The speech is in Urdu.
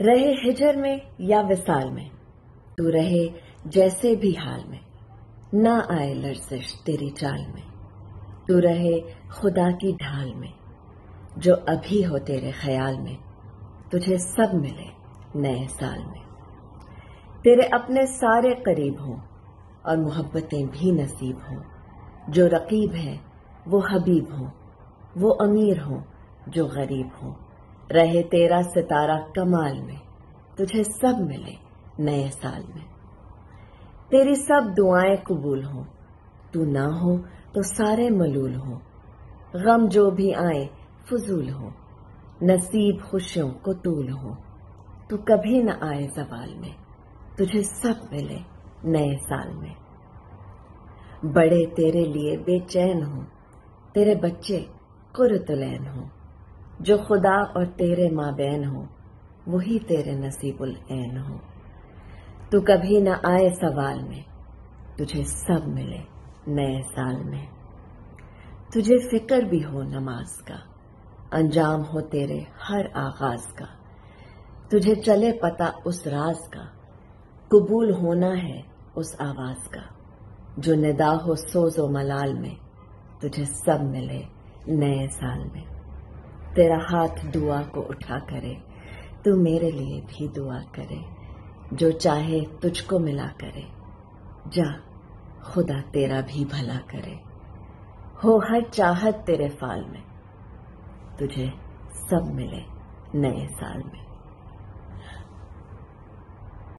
رہے ہجر میں یا وصال میں، تو رہے جیسے بھی حال میں، نہ آئے لرزش تیری چال میں، تو رہے خدا کی ڈھال میں، جو ابھی ہو تیرے خیال میں، تجھے سب ملے نئے سال میں۔ تیرے اپنے سارے قریب ہوں اور محبتیں بھی نصیب ہوں، جو رقیب ہے وہ حبیب ہوں، وہ امیر ہوں جو غریب ہوں، رہے تیرا ستارہ کمال میں، تجھے سب ملے نئے سال میں۔ تیری سب دعائیں قبول ہوں، تو نہ ہو تو سارے ملول ہوں، غم جو بھی آئے فضول ہوں، نصیب خوشیوں کو طول ہوں، تو کبھی نہ آئے زوال میں، تجھے سب ملے نئے سال میں۔ بڑے تیرے لیے بے چین ہوں، تیرے بچے قرۃ العین ہوں، جو خدا اور تیرے مابین ہوں، وہی تیرے نصیب العین ہوں، تو کبھی نہ آئے سوال میں، تجھے سب ملے نئے سال میں۔ تجھے فکر بھی ہو نماز کا، انجام ہو تیرے ہر آغاز کا، تجھے چلے پتہ اس راز کا، قبول ہونا ہے اس آواز کا، جو ندا ہو سوز و ملال میں، تجھے سب ملے نئے سال میں۔ تیرا ہاتھ دعا کو اٹھا کرے، تو میرے لیے بھی دعا کرے، جو چاہے تجھ کو ملا کرے، جا خدا تیرا بھی بھلا کرے، ہو ہر چاہت تیرے فال میں، تجھے سب ملے نئے سال میں۔